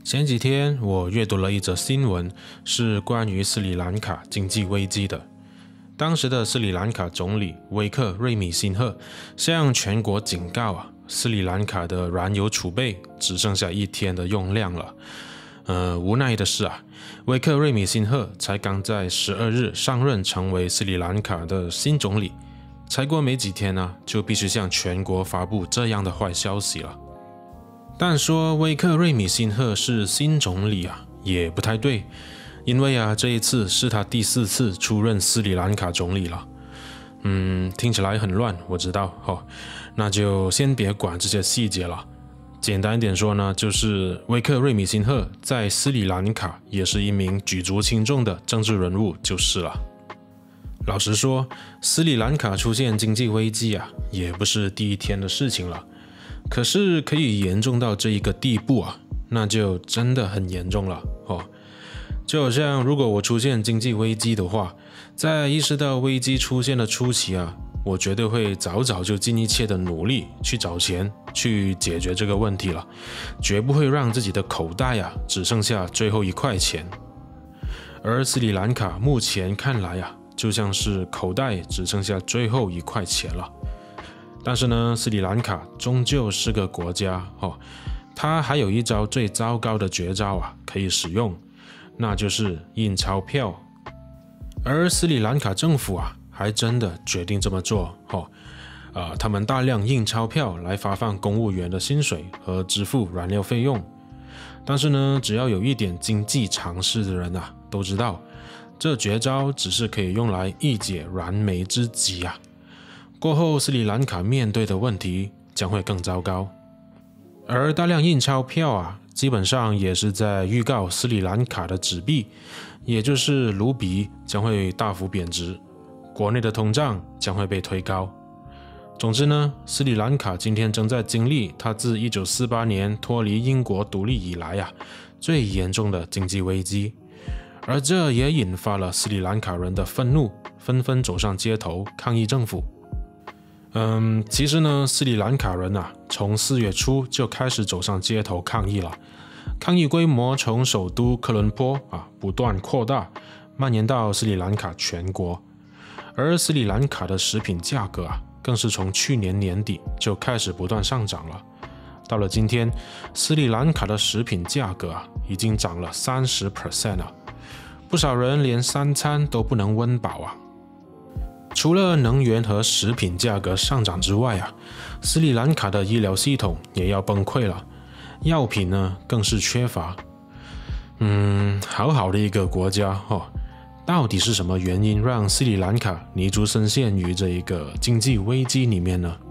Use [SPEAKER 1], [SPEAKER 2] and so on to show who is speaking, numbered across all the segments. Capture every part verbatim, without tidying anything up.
[SPEAKER 1] 前几天我阅读了一则新闻，是关于斯里兰卡经济危机的。当时的斯里兰卡总理威克瑞米辛赫向全国警告啊，斯里兰卡的燃油储备只剩下一天的用量了。呃，无奈的是啊，威克瑞米辛赫才刚在十二日上任成为斯里兰卡的新总理，才过没几天呢，就必须向全国发布这样的坏消息了。但说威克瑞米辛赫是新总理啊，也不太对，因为啊，这一次是他第四次出任斯里兰卡总理了。嗯，听起来很乱，我知道哦，那就先别管这些细节了。简单一点说呢，就是威克瑞米辛赫在斯里兰卡也是一名举足轻重的政治人物就是了。老实说，斯里兰卡出现经济危机啊，也不是第一天的事情了。可是可以严重到这一个地步啊，那就真的很严重了哦。就好像如果我出现经济危机的话，在意识到危机出现的初期啊，我绝对会早早就尽一切的努力去找钱去解决这个问题了，绝不会让自己的口袋啊只剩下最后一块钱。而斯里兰卡目前看来啊，就像是口袋只剩下最后一块钱了。但是呢，斯里兰卡终究是个国家哦，它还有一招最糟糕的绝招啊可以使用，那就是印钞票。而斯里兰卡政府啊，还真的决定这么做哦，呃，他们大量印钞票来发放公务员的薪水和支付燃料费用。但是呢，只要有一点经济常识的人啊，都知道这绝招只是可以用来一解燃眉之急啊。过后斯里兰卡面对的问题将会更糟糕，而大量印钞票啊，基本上也是在预告斯里兰卡的纸币，也就是卢比将会大幅贬值，国内的通胀将会被推高。总之呢，斯里兰卡今天正在经历它自一九四八年脱离英国独立以来啊最严重的经济危机，而这也引发了斯里兰卡人的愤怒，纷纷走上街头抗议政府。嗯，其实呢，斯里兰卡人啊，从四月初就开始走上街头抗议了。抗议规模从首都科伦坡啊不断扩大，蔓延到斯里兰卡全国。而斯里兰卡的食品价格啊，更是从去年年底就开始不断上涨了。到了今天，斯里兰卡的食品价格啊，已经涨了 百分之三十 了。不少人连三餐都不能温饱啊。除了能源和食品价格上涨之外啊，斯里兰卡的医疗系统也要崩溃了，药品呢更是缺乏。嗯，好好的一个国家哦，到底是什么原因让斯里兰卡泥足深陷于这一个经济危机里面呢？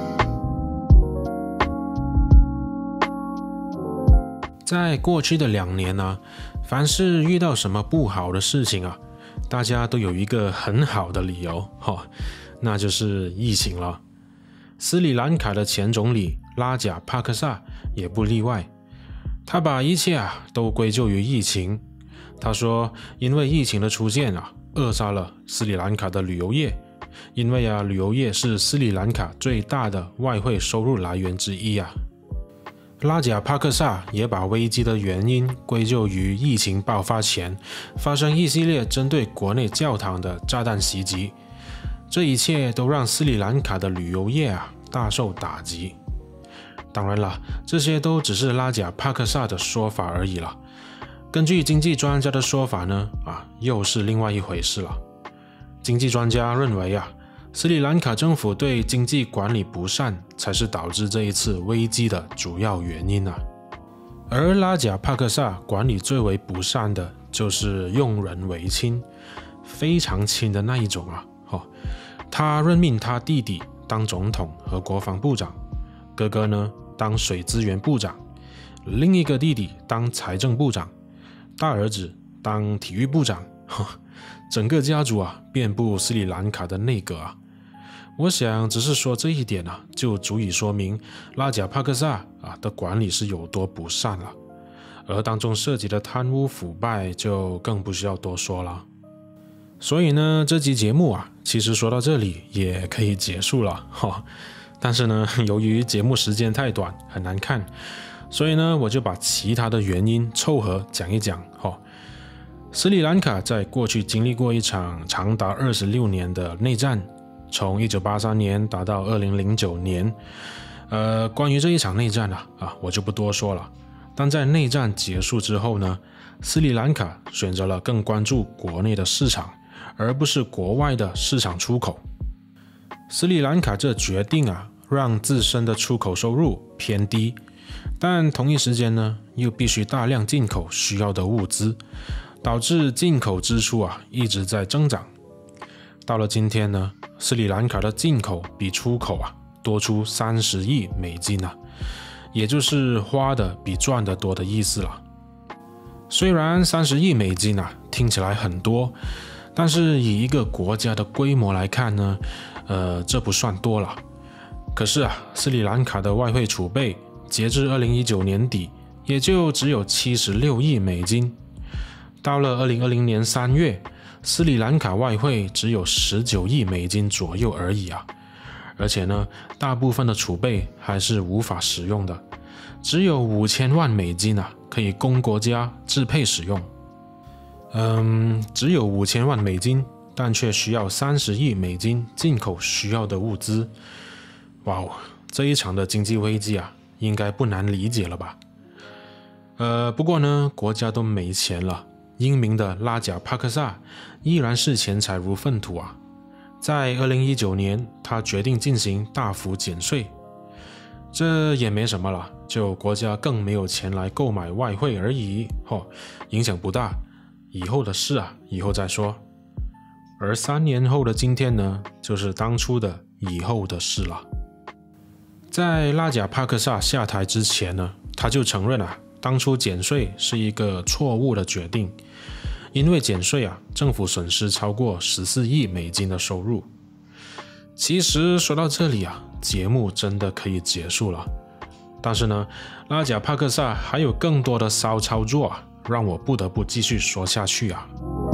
[SPEAKER 1] 在过去的两年啊，凡是遇到什么不好的事情啊，大家都有一个很好的理由、哦、那就是疫情了。斯里兰卡的前总理拉贾帕克萨也不例外，他把一切啊都归咎于疫情。他说，因为疫情的出现啊，扼杀了斯里兰卡的旅游业，因为啊，旅游业是斯里兰卡最大的外汇收入来源之一啊。拉贾帕克萨也把危机的原因归咎于疫情爆发前发生一系列针对国内教堂的炸弹袭击，这一切都让斯里兰卡的旅游业啊大受打击。当然了，这些都只是拉贾帕克萨的说法而已了。根据经济专家的说法呢，啊，又是另外一回事了。经济专家认为啊，斯里兰卡政府对经济管理不善才是导致这一次危机的主要原因啊。而拉贾帕克萨管理最为不善的就是用人唯亲，非常亲的那一种啊。哦，他任命他弟弟当总统和国防部长，哥哥呢当水资源部长，另一个弟弟当财政部长，大儿子当体育部长。整个家族啊遍布斯里兰卡的内阁啊。我想只是说这一点啊，就足以说明拉贾帕克萨啊的管理是有多不善了，而当中涉及的贪污腐败就更不需要多说了。所以呢，这期节目啊，其实说到这里也可以结束了哈。但是呢，由于节目时间太短，很难看， 所以呢，我就把其他的原因凑合讲一讲。哦，斯里兰卡在过去经历过一场长达二十六年的内战，从一九八三年打到二零零九年。呃，关于这一场内战啊，啊，我就不多说了。但在内战结束之后呢，斯里兰卡选择了更关注国内的市场，而不是国外的市场出口。斯里兰卡这决定啊，让自身的出口收入偏低，但同一时间呢，又必须大量进口需要的物资，导致进口支出啊一直在增长。到了今天呢，斯里兰卡的进口比出口啊多出三十亿美金啊，也就是花的比赚的多的意思了。虽然三十亿美金啊听起来很多，但是以一个国家的规模来看呢，呃，这不算多了。可是啊，斯里兰卡的外汇储备截至二零一九年底也就只有七十六亿美金。到了二零二零年三月，斯里兰卡外汇只有十九亿美金左右而已啊。而且呢，大部分的储备还是无法使用的，只有五千万美金啊，可以供国家支配使用。嗯，只有五千万美金，但却需要三十亿美金进口需要的物资。哇哦，这一场的经济危机啊，应该不难理解了吧？呃，不过呢，国家都没钱了，英明的拉贾帕克萨依然是钱财如粪土啊。在二零一九年，他决定进行大幅减税，这也没什么了，就国家更没有钱来购买外汇而已，哦，影响不大，以后的事啊，以后再说。而三年后的今天呢，就是当初的以后的事了。在拉贾帕克萨下台之前呢，他就承认啊，当初减税是一个错误的决定。因为减税啊，政府损失超过十四亿美金的收入。其实说到这里啊，节目真的可以结束了。但是呢，拉贾帕克萨还有更多的骚操作啊，让我不得不继续说下去啊。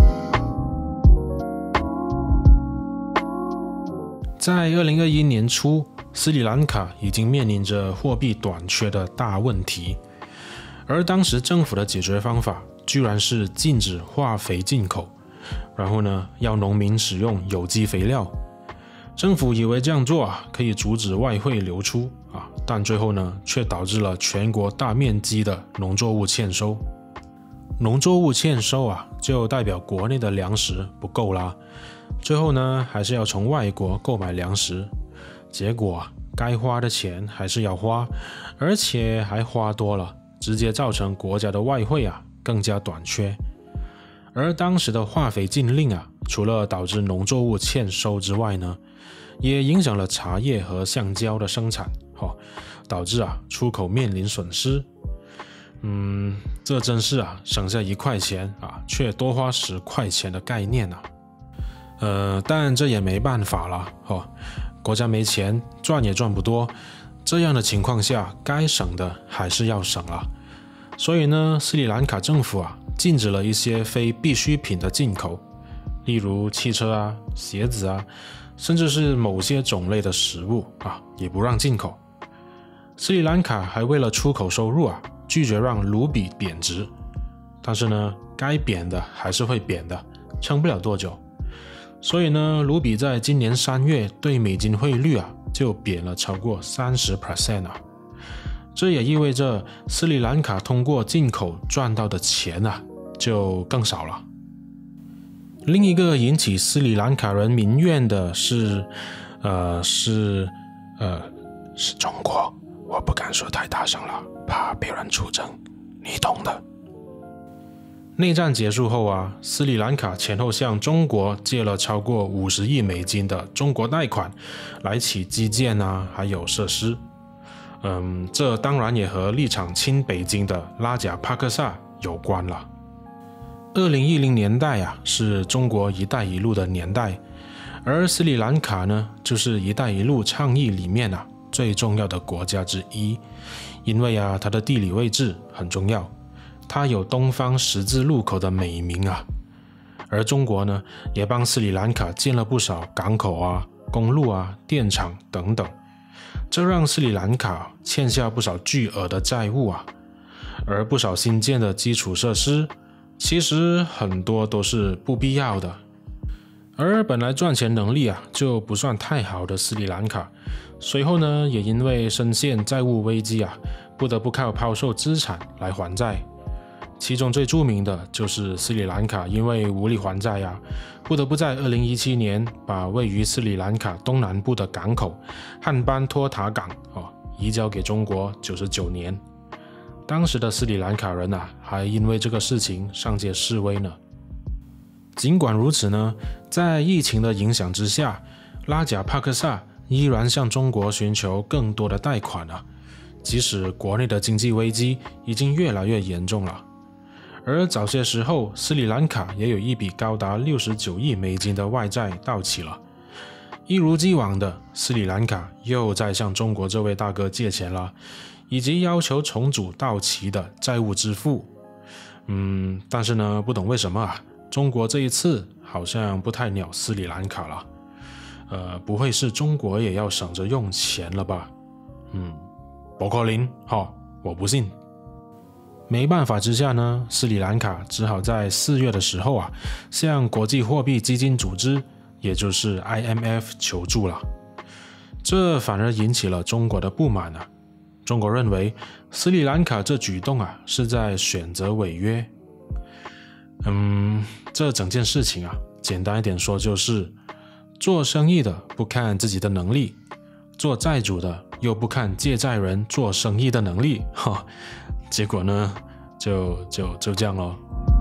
[SPEAKER 1] 在二零二一年初，斯里兰卡已经面临着货币短缺的大问题，而当时政府的解决方法居然是禁止化肥进口，然后呢，要农民使用有机肥料。政府以为这样做啊，可以阻止外汇流出啊，但最后呢，却导致了全国大面积的农作物欠收。农作物欠收啊，就代表国内的粮食不够啦。最后呢，还是要从外国购买粮食。结果啊，该花的钱还是要花，而且还花多了，直接造成国家的外汇啊更加短缺。而当时的化肥禁令啊，除了导致农作物欠收之外呢，也影响了茶叶和橡胶的生产，哦，导致啊出口面临损失。嗯，这真是啊省下一块钱啊，却多花十块钱的概念啊。呃，但这也没办法了，哦，国家没钱，赚也赚不多，这样的情况下，该省的还是要省了。所以呢，斯里兰卡政府啊，禁止了一些非必需品的进口，例如汽车啊、鞋子啊，甚至是某些种类的食物啊，也不让进口。斯里兰卡还为了出口收入啊，拒绝让卢比贬值，但是呢，该贬的还是会贬的，撑不了多久。所以呢，卢比在今年三月对美金汇率啊，就贬了超过 百分之三十 啊。这也意味着斯里兰卡通过进口赚到的钱啊，就更少了。另一个引起斯里兰卡人民怨的是，呃，是，呃，是中国。我不敢说太大声了，怕被人出征，你懂的。内战结束后啊，斯里兰卡前后向中国借了超过五十亿美金的中国贷款，来起基建啊，还有设施。嗯，这当然也和立场亲北京的拉贾帕克萨有关了。二零一零年代啊，是中国一带一路的年代，而斯里兰卡呢，就是一带一路倡议里面啊最重要的国家之一，因为啊，它的地理位置很重要。它有东方十字路口的美名啊，而中国呢，也帮斯里兰卡建了不少港口啊、公路啊、电厂等等。 这让斯里兰卡欠下不少巨额的债务啊，而不少新建的基础设施，其实很多都是不必要的。而本来赚钱能力啊就不算太好的斯里兰卡，随后呢也因为深陷债务危机啊，不得不靠抛售资产来还债。其中最著名的就是斯里兰卡因为无力还债啊，不得不在二零一七年把位于斯里兰卡东南部的港口汉班托塔港、哦、移交给中国九十九年。当时的斯里兰卡人啊，还因为这个事情上街示威呢。尽管如此呢，在疫情的影响之下，拉贾帕克萨依然向中国寻求更多的贷款啊，即使国内的经济危机已经越来越严重了。而早些时候，斯里兰卡也有一笔高达六十九亿美金的外债到期了。一如既往的，斯里兰卡又在向中国这位大哥借钱了，以及要求重组到期的债务支付。嗯，但是呢，不懂为什么啊，中国这一次好像不太鸟斯里兰卡了。呃，不会是中国也要省着用钱了吧？嗯，不可能，哈，我不信。没办法之下呢，斯里兰卡只好在四月的时候啊，向国际货币基金组织，也就是 I M F 求助了。这反而引起了中国的不满啊。中国认为斯里兰卡这举动啊是在选择违约。嗯，这整件事情啊，简单一点说就是做生意的不看自己的能力，做债主的又不看借债人做生意的能力，哈，结果呢，就就就这样咯。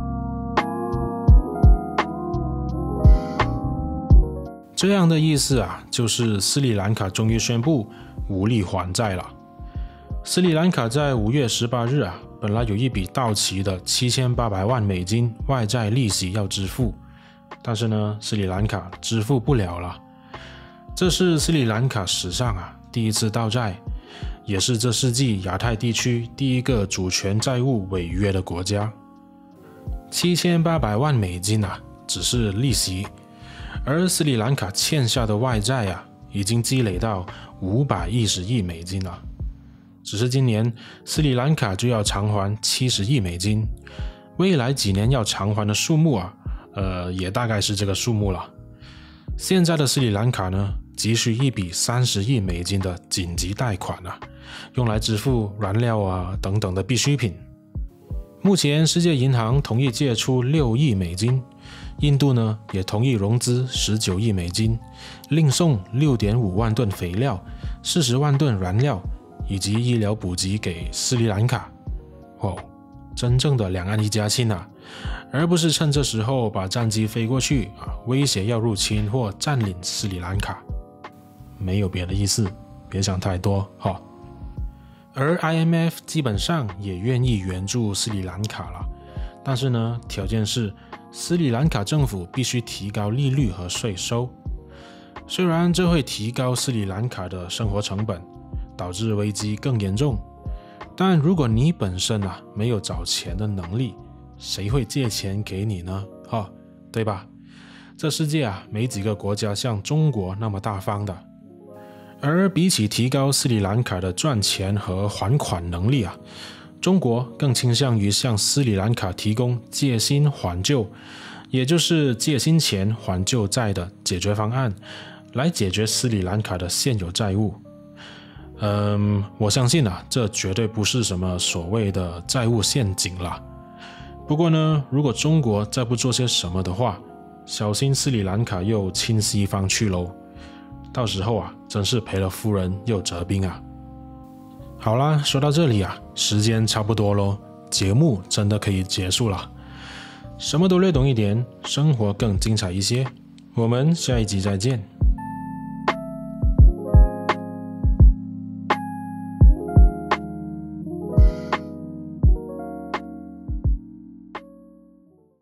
[SPEAKER 1] 这样的意思啊，就是斯里兰卡终于宣布无力还债了。斯里兰卡在五月十八日啊，本来有一笔到期的七千八百万美金外债利息要支付，但是呢，斯里兰卡支付不了了。这是斯里兰卡史上啊第一次倒债，也是这世纪亚太地区第一个主权债务违约的国家。七千八百万美金啊，只是利息，而斯里兰卡欠下的外债啊，已经积累到五百一十亿美金了。只是今年斯里兰卡就要偿还七十亿美金，未来几年要偿还的数目啊，呃，也大概是这个数目了。现在的斯里兰卡呢，急需一笔三十亿美金的紧急贷款啊，用来支付燃料啊等等的必需品。目前世界银行同意借出六亿美金，印度呢也同意融资十九亿美金，另送 六点五万吨肥料、四十万吨燃料以及医疗补给给斯里兰卡。哦，真正的两岸一家亲啊，而不是趁这时候把战机飞过去啊，威胁要入侵或占领斯里兰卡。没有别的意思，别想太多哈、哦。而 I M F 基本上也愿意援助斯里兰卡了，但是呢，条件是斯里兰卡政府必须提高利率和税收。虽然这会提高斯里兰卡的生活成本，导致危机更严重，但如果你本身啊没有找钱的能力，谁会借钱给你呢？哈，对吧？这世界啊，没几个国家像中国那么大方的。而比起提高斯里兰卡的赚钱和还款能力啊，中国更倾向于向斯里兰卡提供借新还旧，也就是借新钱还旧债的解决方案，来解决斯里兰卡的现有债务。嗯，我相信啊，这绝对不是什么所谓的债务陷阱啦。不过呢，如果中国再不做些什么的话，小心斯里兰卡又亲西方去喽。到时候啊，真是赔了夫人又折兵啊。好啦，说到这里啊，时间差不多咯，节目真的可以结束了。什么都略懂一点，生活更精彩一些。我们下一集再见。